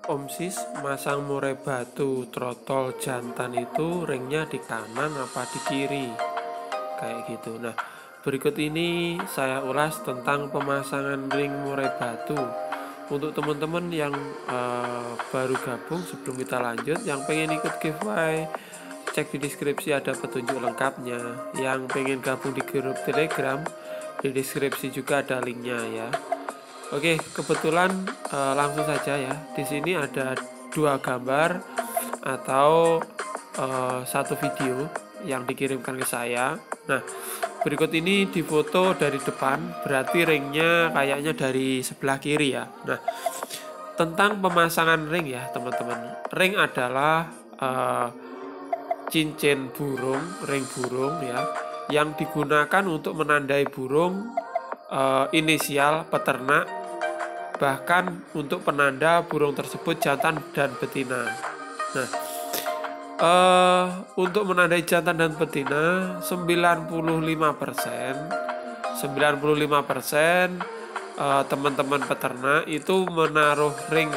Om Sis masang murai batu trotol jantan itu ringnya di kanan apa di kiri kayak gitu. Nah, berikut ini saya ulas tentang pemasangan ring murai batu untuk teman-teman yang baru gabung. Sebelum kita lanjut, yang pengen ikut giveaway, cek di deskripsi ada petunjuk lengkapnya. Yang pengen gabung di grup Telegram, di deskripsi juga ada linknya ya. Oke, kebetulan langsung saja ya. Di sini ada dua gambar atau satu video yang dikirimkan ke saya. Nah, berikut ini difoto dari depan, berarti ringnya kayaknya dari sebelah kiri ya. Nah, tentang pemasangan ring ya teman-teman. Ring adalah cincin burung, ring burung ya, yang digunakan untuk menandai burung inisial peternak, bahkan untuk penanda burung tersebut jantan dan betina. Nah, untuk menandai jantan dan betina 95% teman-teman peternak itu menaruh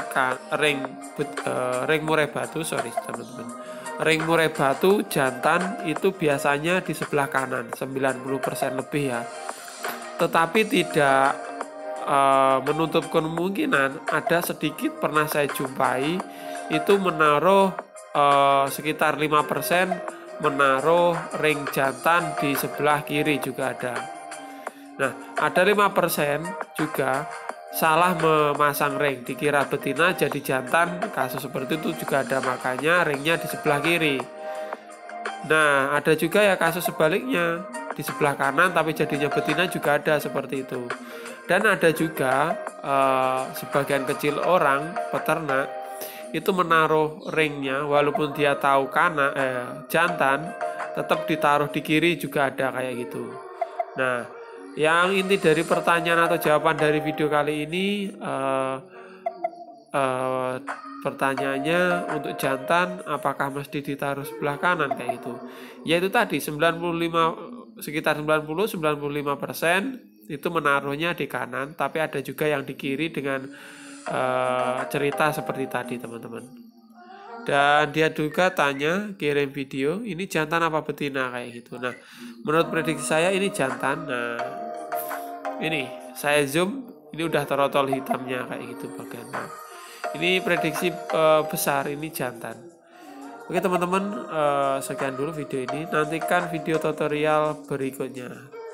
ring murai batu, teman-teman. Ring murai batu jantan itu biasanya di sebelah kanan 90% lebih ya. Tetapi tidak menutup kemungkinan ada sedikit pernah saya jumpai itu menaruh sekitar 5% menaruh ring jantan di sebelah kiri juga ada. Nah, ada 5% juga salah memasang ring, dikira betina jadi jantan, kasus seperti itu juga ada, makanya ringnya di sebelah kiri. Nah, ada juga ya kasus sebaliknya, di sebelah kanan tapi jadinya betina juga ada seperti itu. Dan ada juga sebagian kecil orang peternak itu menaruh ringnya walaupun dia tahu jantan, tetap ditaruh di kiri juga ada kayak gitu. Nah, yang inti dari pertanyaan atau jawaban dari video kali ini, pertanyaannya untuk jantan apakah mesti ditaruh sebelah kanan kayak gitu. Yaitu tadi 95, sekitar 90-95% itu menaruhnya di kanan, tapi ada juga yang di kiri dengan cerita seperti tadi teman-teman. Dan dia juga tanya, kirim video, ini jantan apa betina kayak gitu. Nah, menurut prediksi saya ini jantan. Nah, ini saya zoom, ini udah terotol hitamnya kayak gitu bagian. Ini prediksi besar, ini jantan. Oke teman-teman, sekian dulu video ini. Nantikan video tutorial berikutnya.